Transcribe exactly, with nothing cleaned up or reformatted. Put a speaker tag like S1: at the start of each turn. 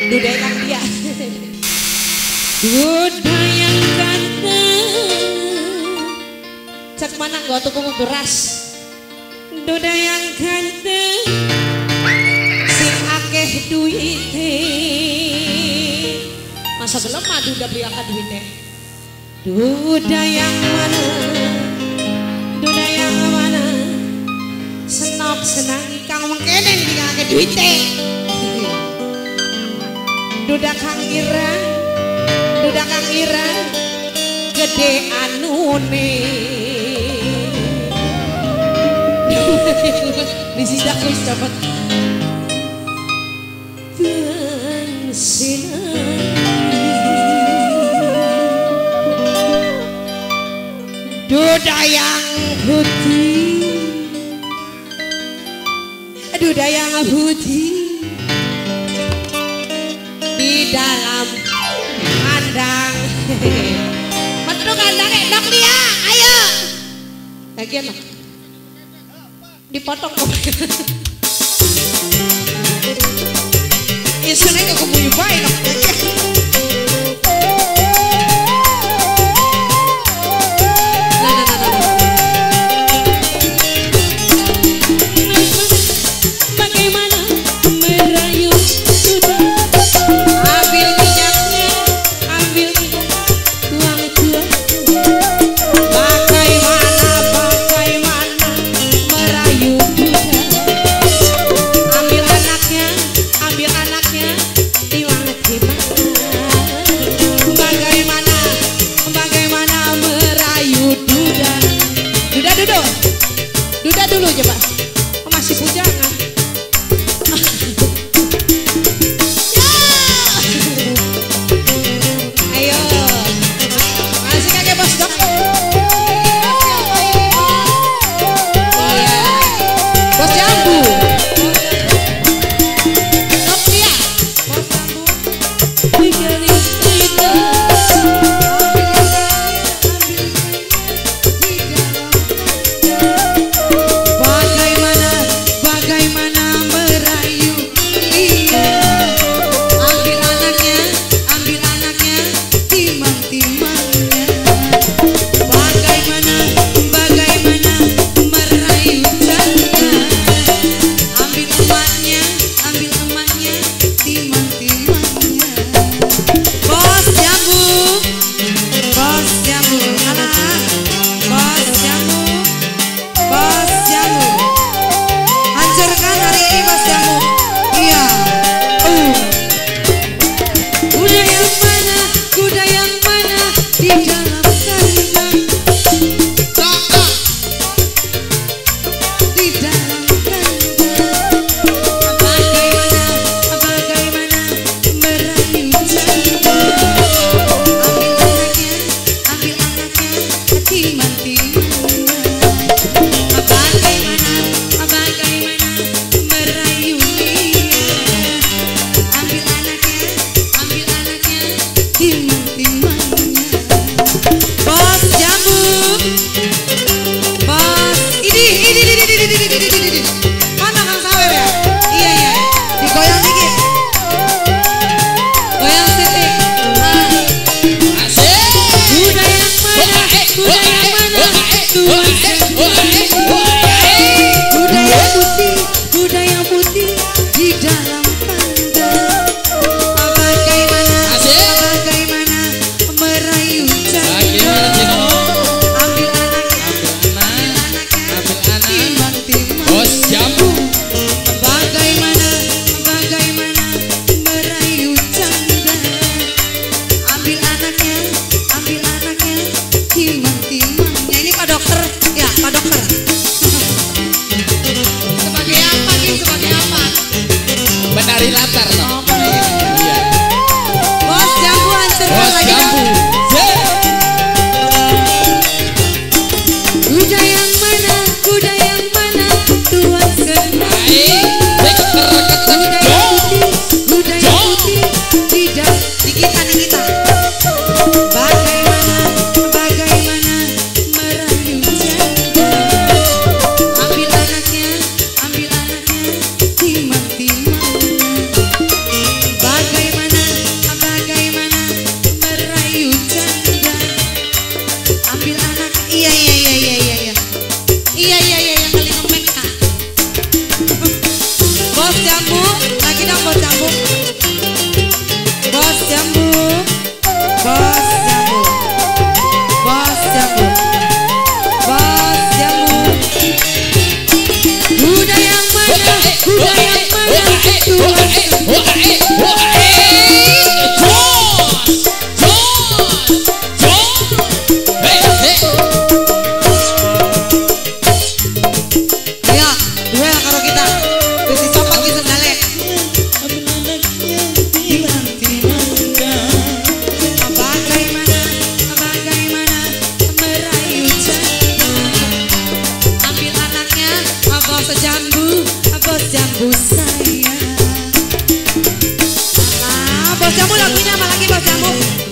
S1: Duda yang dia. Duda yang ganteng. Cek mana gak tuku beras. Duda yang ganteng. Sing akeh duite. Masa belum mah duda beli akeh duite. Duda yang mana? Duda yang mana? Senok senangi kang mengkene iki akeh duite. Duda kang ira, duda kang ira, gede anune. Disidak wis cepet. Duda yang putih, duda yang putih. Di dalam kandang. Metro kandang enak dia, ayo. Lagian lah. Dipotong kok. Isune kok kebuyu bae kok. Duda dulu aja Pak, oh, masih bujangan. Ayo, masih kakek bos dok. Iya, bos jambu. Dok dia, bos jambu. Mana Kang Sawer ya? Iya iya. Digoyang dikit. Goyang titik. Asik. Duda yang mana? Duda yang mana? Duda yang putih, duda yang putih di dalam kandang. Bagaimana? Bagaimana merayu janda? Ambil anaknya, ambil anaknya. Bos jambu. Bagaimana, bagaimana merayu janda? Ambil anaknya, ambil anaknya, timang-timangnya. Ini Pak Dokter, ya Pak Dokter. Sebagai apa nih? Sebagai apa? Menari latar loh. Iya. Bos jambu hancurkan lagi dong. Kuda yang mana? Kuda yang mana? Tuan senai. Kuda yang putih, kuda yang putih. Tidak, Nikita, Nikita. Bagaimana, bagaimana merayu janda? Ambil anaknya, ambil anaknya, timang-timangnya. ibu saya. Nah, bos jamu lagunya apa lagi bos jamu?